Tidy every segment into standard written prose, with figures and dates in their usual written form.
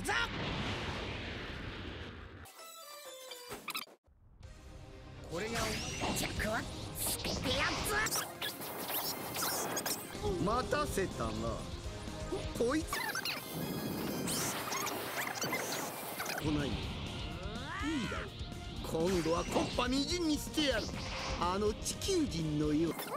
くぞ。これが弱は捨ててやつ。 待たせたな。こいつ来ない。いいだろう。今度は木っ端みじんにしてやる。あの地球人のようの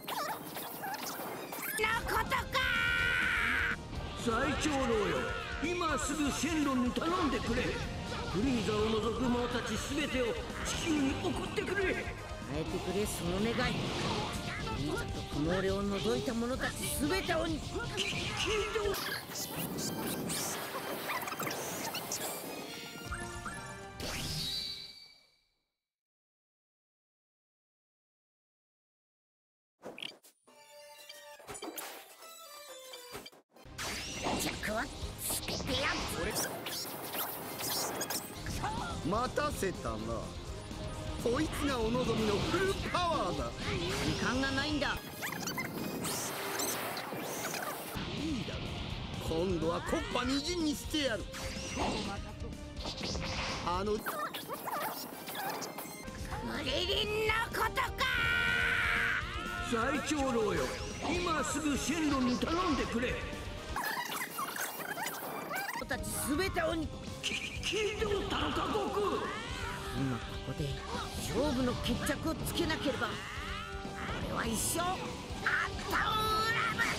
ことか。 最長老よ、今すぐシェンロンに頼んでくれ。フリーザを除く者たち全てを地球に送ってくれ。 変えてくれ、その願い。フリーザとこの俺を除いた者たち全てをに。弱は捨ててやつ。 待たせたな。こいつがお望みのフルパワーだ。 時間がないんだ。 いいだろう。今度は木っ端みじんにしてやる。あのクリリンのことか。 最長老よ、今すぐシェンロンに頼んでくれ。 人たち全てをに。 聞いておったのか、悟空。 今ここで勝負の決着をつけなければ俺は一生あんたを恨む。